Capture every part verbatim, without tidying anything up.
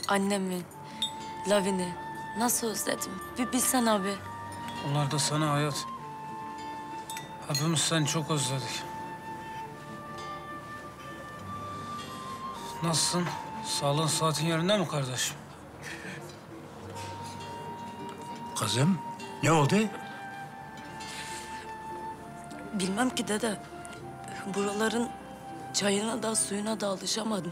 Annemi, Lavin'i nasıl özledim? Bir bilsen abi. Onlar da sana hayat. Hepimiz seni çok özledik. Nasılsın? Sağlığın saatin yerinde mi kardeşim? Kızım, ne oldu? Bilmem ki dede. Buraların çayına da suyuna da alışamadım.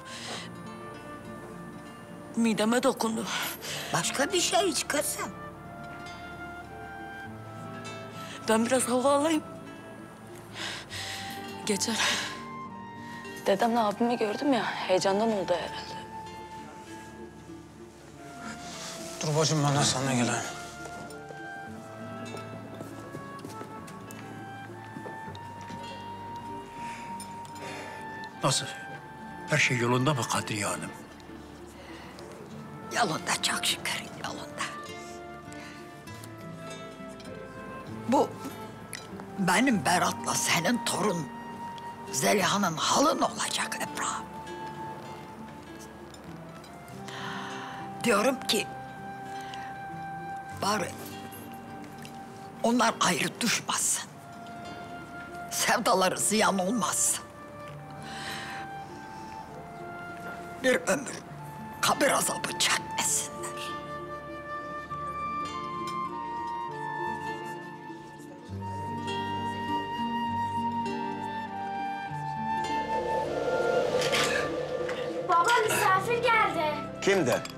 Mideme dokundu. Başka bir şey iç kızım. Ben biraz hava alayım. Geçer. Dedemle abimi gördüm ya, heyecandan oldu herhalde. Dur bacım, ben de sana geleyim. Nasıl? Her şey yolunda mı Kadriye Hanım? Yolunda çok şükür, yolunda. Bu benim Berat'la senin torun Zeliha'nın halın olacak Ebrahim. Diyorum ki bari onlar ayrı düşmesin. Sevdaları ziyan olmaz. Bir ömür kabir azabı çekmesinler. Baba misafir geldi. Kim de?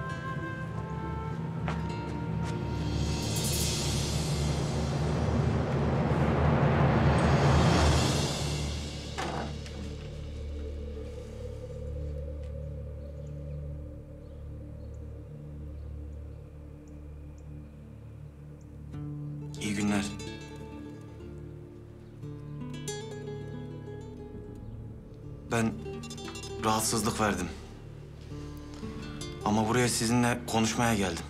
İyi günler. Ben rahatsızlık verdim. Ama buraya sizinle konuşmaya geldim.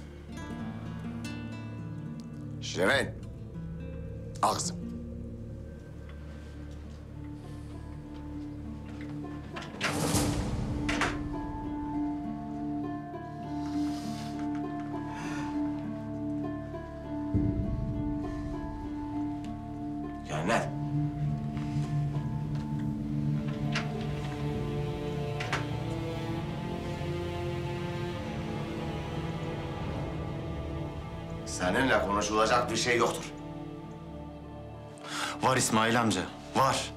Şirin. Al kızım. Gel. Seninle konuşulacak bir şey yoktur. Var İsmail amca, var.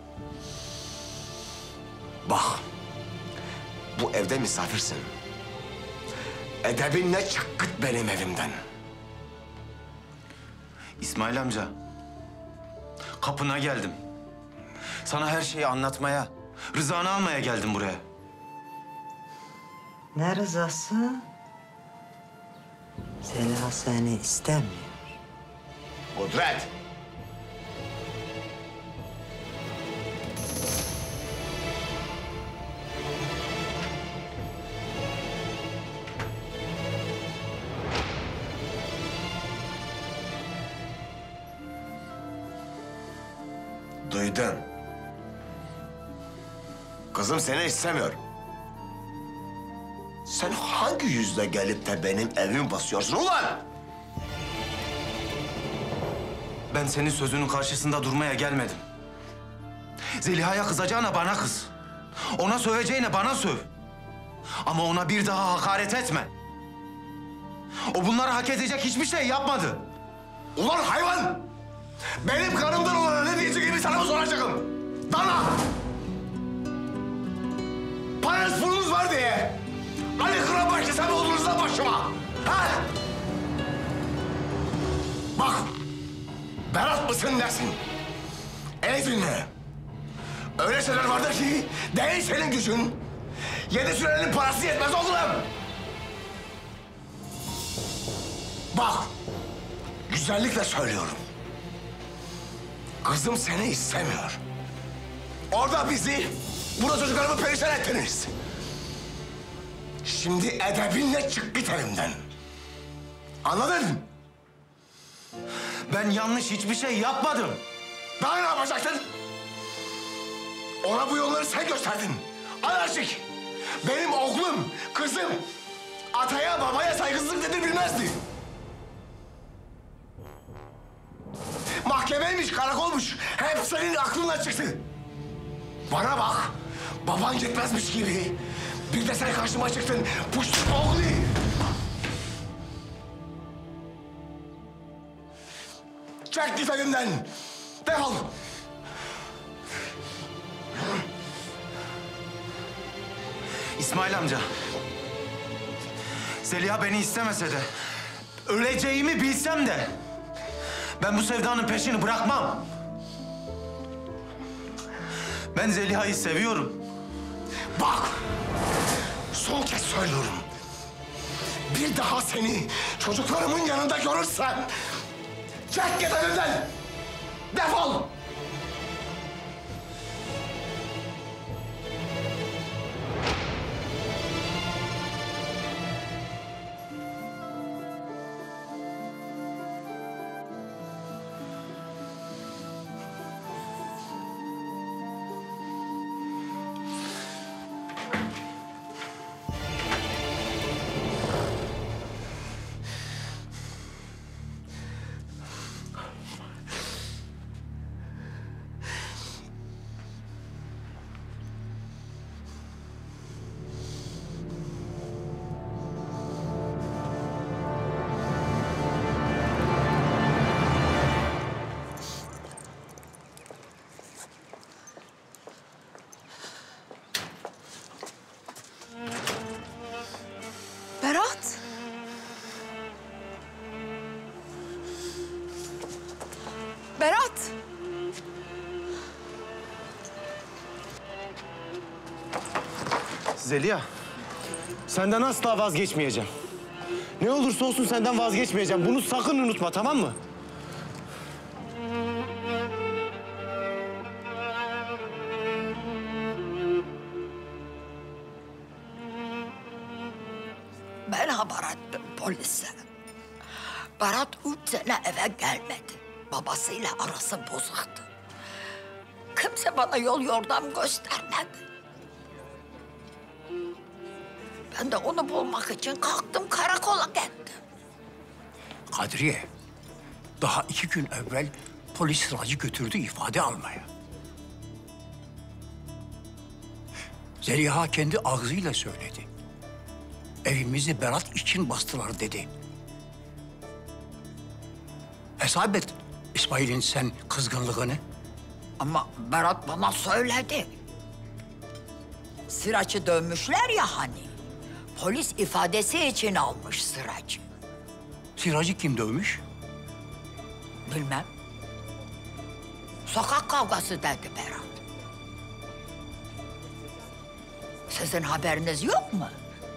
Bak, bu evde misafirsin. Edebinle çık git benim evimden. İsmail amca, kapına geldim. Sana her şeyi anlatmaya, rızanı almaya geldim buraya. Ne rızası? Zeliha seni istemiyor. Kudret. Duydun. Kızım seni istemiyor. Sen hangi yüzle gelip de benim evimi basıyorsun ulan? Ben senin sözünün karşısında durmaya gelmedim. Zeliha'ya kızacağına bana kız. Ona söveceğine bana söv. Ama ona bir daha hakaret etme. O bunları hak edecek hiçbir şey yapmadı. Ulan hayvan! Benim karımdan olana ne diyeceğimi sana mı soracağım? Dana! Paranız pulunuz var diye Ali Kırabaş'la sen oldunuz da başıma. Ha? Bak, Berat mısın nesin? Ey dinle. Öyle şeyler vardır ki değil senin gücün. Yedi sürenin parası yetmez oğlum. Bak, güzellikle söylüyorum. Kızım seni istemiyor. Orada bizi, burada çocuklarımı perişan ettiniz. Şimdi edebinle çık git evimden. Anladın? Ben yanlış hiçbir şey yapmadım. Daha ne yapacaktın? Ona bu yolları sen gösterdin. Anarşik. Benim oğlum, kızım ataya babaya saygısızlık nedir bilmezdi. Mahkemeymiş, karakolmuş. Hep senin aklından çıktı. Bana bak, baban gitmezmiş gibi. Bir de sen karşıma çıktın, puştuk oğlu. Çek git evimden. Defol. İsmail amca. Zeliha beni istemese de, öleceğimi bilsem de ben bu sevdanın peşini bırakmam. Ben Zeliha'yı seviyorum. Bak, son kez söylüyorum. Bir daha seni çocuklarımın yanında görürsem... çek git evimden. Defol. Berat. Berat. Zeliha, senden asla vazgeçmeyeceğim. Ne olursa olsun senden vazgeçmeyeceğim. Bunu sakın unutma, tamam mı? Ben haber ettim polise. Berat üç sene eve gelmedi. Babasıyla arası bozuktu. Kimse bana yol yordam göstermedi. Ben de onu bulmak için kalktım, karakola gittim. Kadriye, daha iki gün evvel polis Sıracı götürdü ifade almaya. Zeliha kendi ağzıyla söyledi. Evimizi Berat için bastılar dedi. Hesap et İsmail'in sen kızgınlığını. Ama Berat bana söyledi. Sıraç'ı dövmüşler ya hani. Polis ifadesi için almış Sıraç'ı. Sıracı kim dövmüş? Bilmem. Sokak kavgası dedi Berat. Sizin haberiniz yok mu?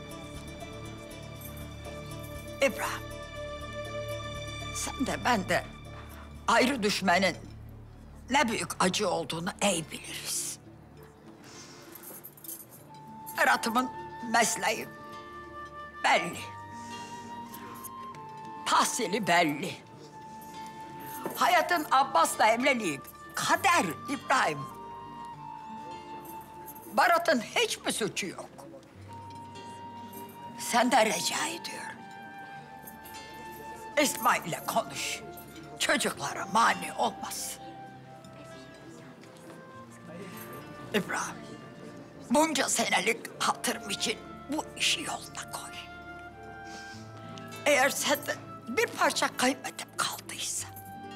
İbrahim, sen de ben de ayrı düşmenin ne büyük acı olduğunu iyi biliriz. Berat'ımın mesleği belli. Tahsili belli. Hayatın Abbas'la evliliği kader İbrahim. Berat'ın hiçbir suçu yok. Senden rica ediyorum. İsmail'le konuş. Çocuklara mani olmasın. İbrahim, bunca senelik hatırım için bu işi yoluna koy. Eğer sende bir parça kıymetim kaldıysa...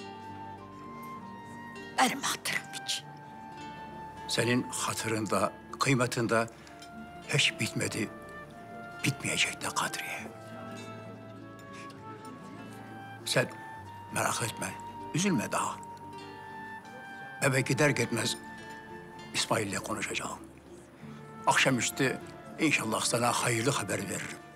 benim hatırım için. Senin hatırında, kıymetinde hiç bitmedi, bitmeyecek de Kadriye. Sen merak etme, üzülme daha. Eve gider gitmez İsmail'le konuşacağım. Akşamüstü inşallah sana hayırlı haber veririm.